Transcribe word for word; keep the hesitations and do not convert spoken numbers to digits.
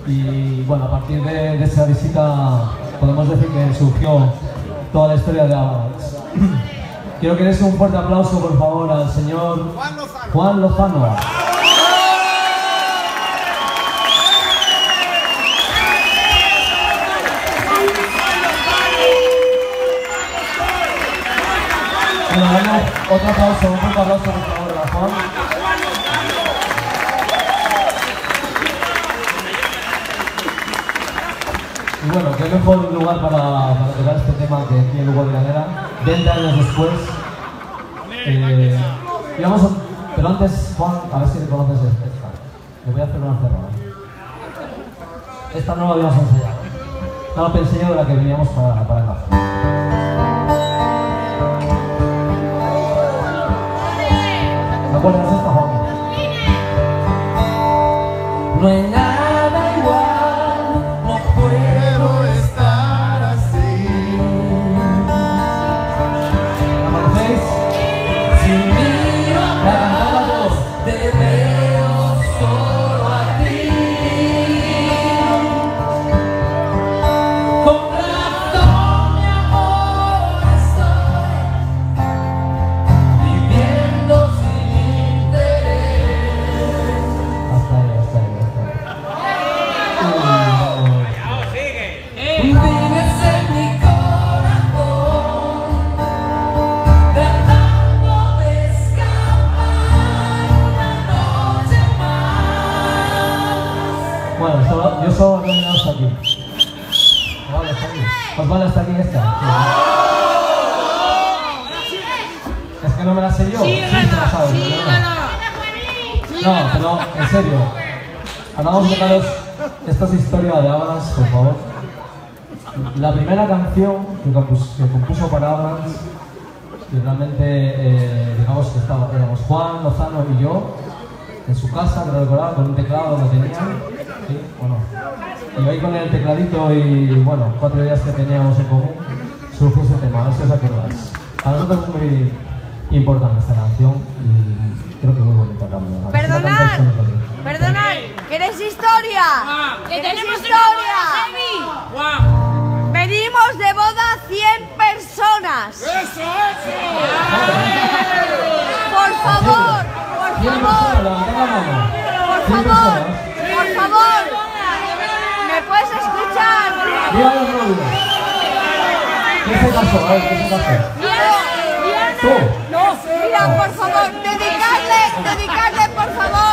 Y bueno, a partir de, de esa visita podemos decir que surgió toda la historia de Avalanche. Quiero que des un fuerte aplauso, por favor, al señor Juan Lozano. Bueno, damos otro aplauso, un fuerte aplauso, por favor, a Juan. Y bueno, qué mejor lugar para, para tocar este tema que aquí en Lugo de Granera, veinte años después. Eh, y vamos a, pero antes, Juan, a ver si reconoces esta. Le voy a hacer una cerrada. Esta no la habíamos ensayado. No la pensé yo, de la que veníamos para, para acá. ¿Me acuerdas de esta, Juan? No hay nada igual, no puedo estar así. ¿La conocéis? Si miro atrás, te veo solo a ti. Con razón, mi amor, estoy viviendo sin interés. Hasta ahí, hasta ahí, hasta ahí. Vives en mi corazón, tratando de escapar una noche más. Bueno, solo, yo solo he venido hasta aquí. Vale, hasta aquí. Pues vale, hasta aquí esta. Es que no me la sé yo. Sí, te la sabes, ¿no? No, pero en serio. Vamos a tocaros esta es historia de Avalanche, por favor. La primera canción que compuso, que compuso para Avalanche, y realmente, eh, digamos que estaba, éramos Juan Lozano y yo, en su casa, creo recordar, con un teclado que tenían, ¿sí o no? Y ahí con el tecladito y, bueno, cuatro días que teníamos en común, surgió ese tema, a ver si os acordáis. Para nosotros es muy importante esta canción y creo que muy bonita también. Perdonad, perdonad, ¿queréis historia? ¡Que tenemos historia! ¡Guau! Venimos de boda cien personas. ¡Eso, eso! Por favor, por favor, por favor, por favor, ¿me puedes escuchar? Mira los novios. ¿Qué se pasó? A ver, ¿qué se pasó? ¿Tú? No, mira, por favor, dedicarle, dedicarle, por favor.